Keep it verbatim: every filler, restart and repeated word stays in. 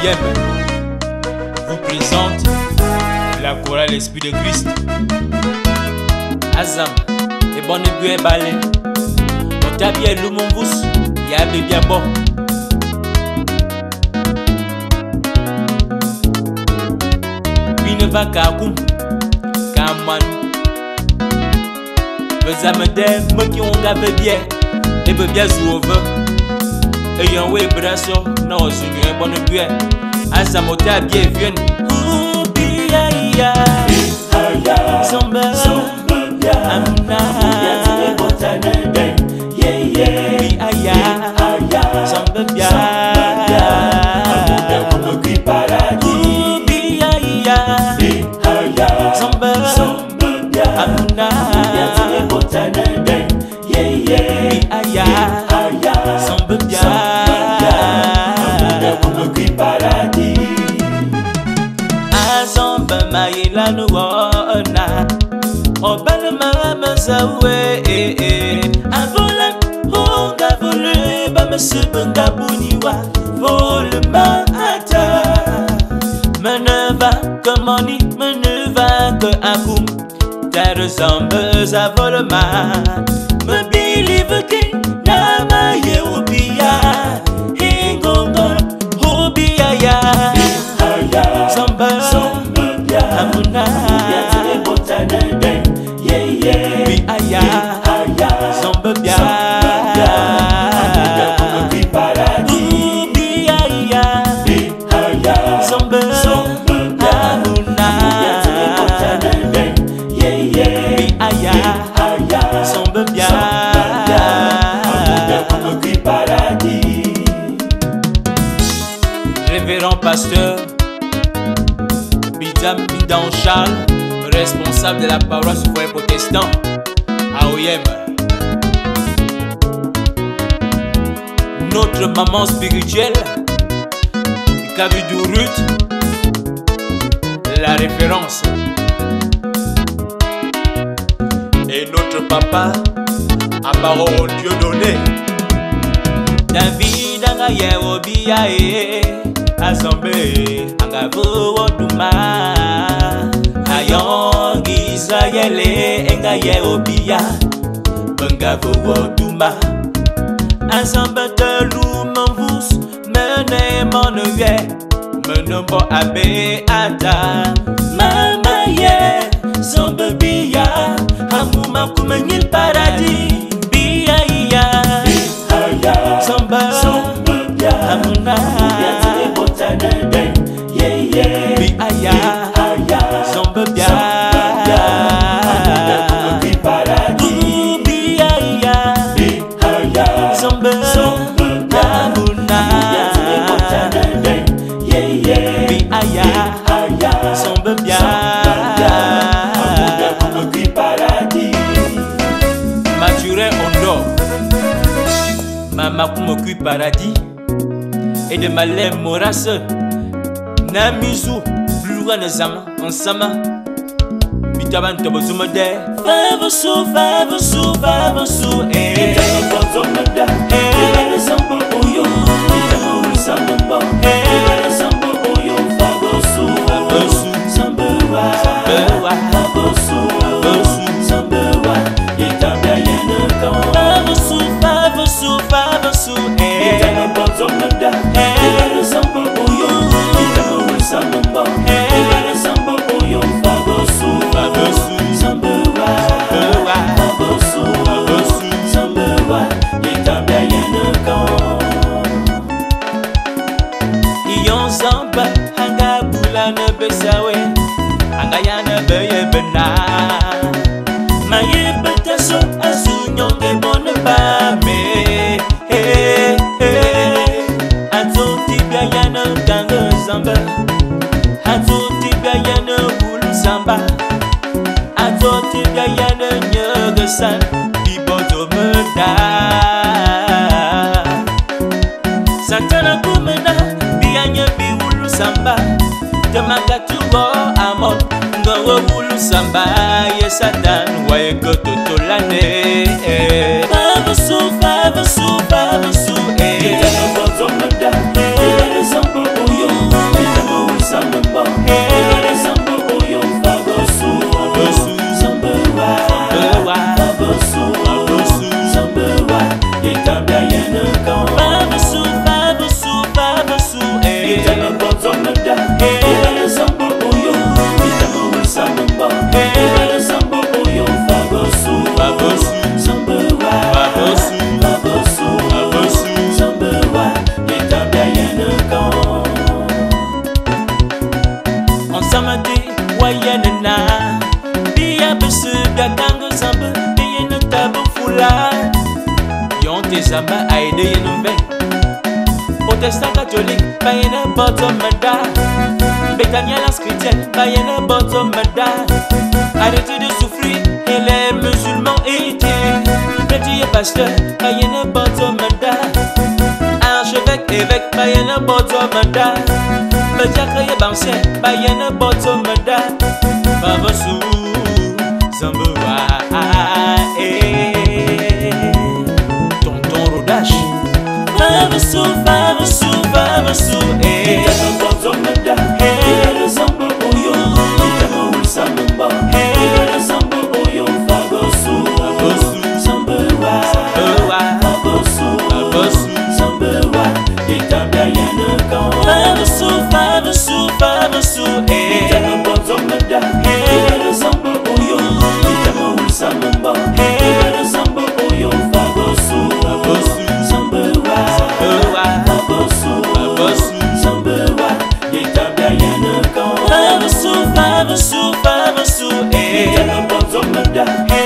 O Y M vous présente la chorale Esprit de Christ. Azam et bonne buée balé. On t'a bien le mon bous, y'a bien bon. Puis ne va qu'à koum, qu'à man. Mais à me dem, moi qui on gave bien, et be bien jouer au vin. Et y'en ouais brasso, non, c'est une bonne buée. Azam on t'a bien vienne. Ouh, bia ya, Zamba, Amna, yeah yeah, bia ya, Zamba bia, Ouh, bia ya, Zamba, Amna, yeah yeah, bia ya, Zamba bia. Azamba maïla nouana, o belle mama zawe, avola, o gavole, ba me subanga buniwa, volma ata, meneva que moni, meneva que akum, terre zamba zavolma, me believe que na ma ye ubia, hingonga, ubia ya. Zamba, Amuna, yeah yeah, Biaya, Zamba bia, Biaya, Zamba, Amuna, yeah yeah, Biaya, Zamba bia. Révérend pasteur Bidam Bidan Charles, responsable de la paroisse du foyer protestant à O Y M. Notre maman spirituelle, Kabidou Ruth, la référence. Et notre papa, Amaro Dieu donné, David Angaye Obiae. Azambe, angavo oduma, ayong Israele, engaye obia, bangavo oduma. Azambe te lumavus, mene monoye, menombo abe ada, mama ye, zambe bia, amuma kumenil paradis, bia iya, zamba, amuna. Yeah yeah, Biaya, Zamba bia, Ouh Biaya, Zamba, Amuna, yeah yeah, Biaya, Zamba bia, Maturé on dort, Mama Kumoku paradis. Et de malem moras Namizu Blura Nazama Ensama Bitaban Tobozuma de Favosu, Favosu, Favosu Eh Favosu, Eh Zambo Oyo Zambo Eh Zambo Oyo Favosu, Favosu Zambewa Zambewa Favosu, Favosu Zambewa Yetabia Yeneka Favosu, Favosu, Favosu Eh Favosu Zamba, hanga bulana besawe, hanga yana beye bena. Maye betaso azunyonge bone ba me. Hey hey, atoti bia yana kanga zamba, atoti bia yana bulu zamba, atoti bia yana nyoga san, bibodo meda. Satana kumena. Samba, Tamagatuo Amon, Ngo Wulu Samba, yes, Satan, why go to Tolane? Favosu, Favosu, Favosu, eh. bayenna Bia besu bia kango zambe Biyene tabu fula Yon te zamba aide yenumbe Protestant catholique Bayene boto meda Bétanialas chrétienne Bayene boto meda Arrêtez de souffrir et les musulmans éthiques Petit pasteur Bayene boto meda Archevêque évêque Bayene boto meda Bediakre ye bancien Bayene boto meda Babasu Zambewa Tonton Rodache Babasu, Babasu, Babasu Itama boto meda Itama zambo oyo Itama ulsamumba Itama zambo oyo Babasu Zambewa Babasu Babasu Zambewa Itama yene kan Babasu, Babasu, Babasu Itama boto meda Itama zambo oyo Itama ulsamumba Itama zambo oyo Babasu Babasu Zambewa Babasu Babasu Zambewa Itama yene kan Babasu, Babasu, Babasu Itama boto meda